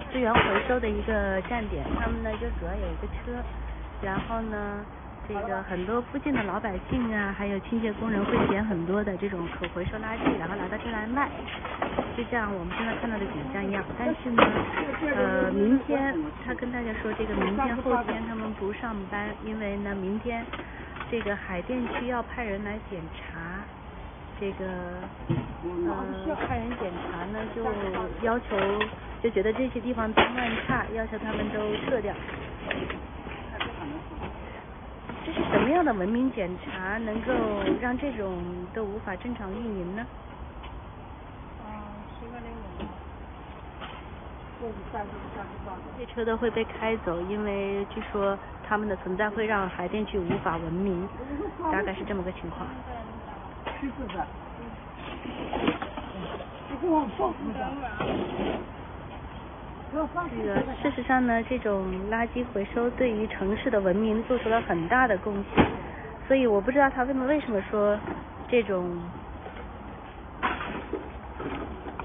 资源回收的一个站点，他们呢就主要有一个车，然后呢这个很多附近的老百姓啊，还有清洁工人会捡很多的这种可回收垃圾，然后来到这来卖，就像我们现在看到的景象一样。但是呢，明天他跟大家说，这个明天后天他们不上班，因为呢明天这个海淀区要派人来检查，这个派人检查呢就要求，就觉得这些地方脏乱差，要求他们都撤掉。这是什么样的文明检查能够让这种都无法正常运营呢？这车都会被开走，因为据说他们的存在会让海淀区无法文明，大概是这么个情况。这个事实上呢，这种垃圾回收对于城市的文明做出了很大的贡献，所以我不知道他为什么说这种